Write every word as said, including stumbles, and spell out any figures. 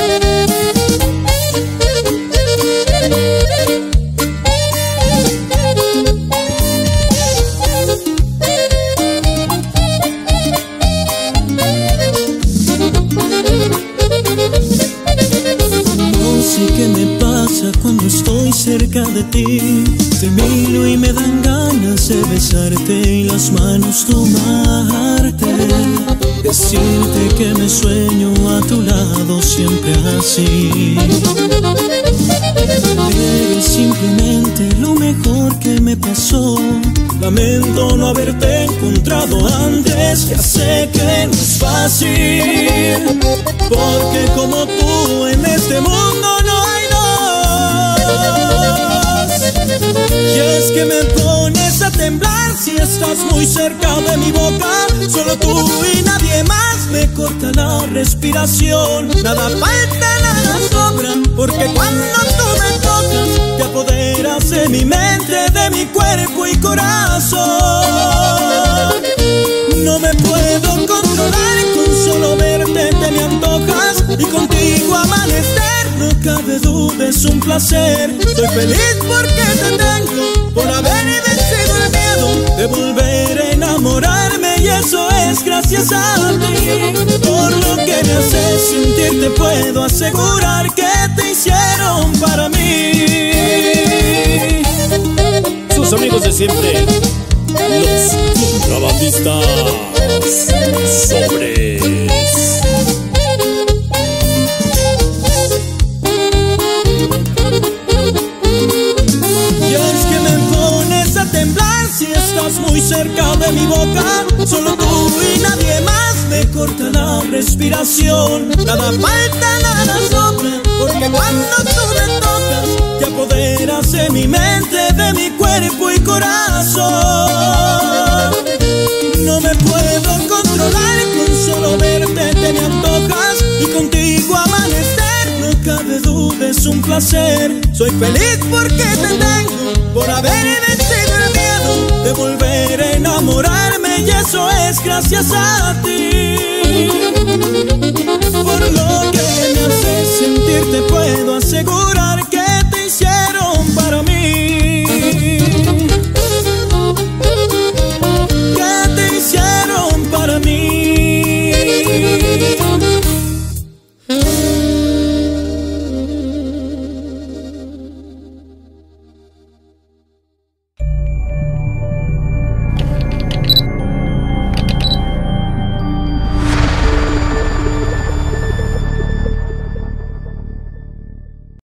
¿Qué me pasa cuando estoy cerca de ti? Te miro y me dan ganas de besarte y las manos tomarte, decirte que me sueño a tu lado siempre así. Eres simplemente lo mejor que me pasó. Lamento no haberte encontrado antes, ya sé que no es fácil, porque como tú en este mundo no hay dos. Y es que me pones a temblar si estás muy cerca de mi boca. Solo tú y nadie más me corta la respiración. Nada falta, nada sobra, porque cuando tú me tocas te apoderas de mi mente, de mi cuerpo y corazón. No me puedo controlar, con solo verte te me antojas, y contigo amanecer no cabe duda, es un placer. Soy feliz porque te tengo, por haber vencido el miedo de volver a enamorarme, y eso es gracias a ti. Por lo que me haces sentir te puedo asegurar que te hicieron para mí. Sus amigos de siempre, los contrabandistas. Sobres. Y es que me pones a temblar si estás muy cerca de mi boca. Solo tú y nadie más me corta la respiración. Nada falta, nada sobra, porque cuando tú me tocas te apoderas de mi mente, de mi cuerpo y corazón. No me puedo controlar, con solo verte te me antojas, y contigo amanecer no cabe duda, es un placer. Soy feliz porque te tengo, por haber vencido el miedo de volver a enamorarme, y eso es gracias a ti. Por lo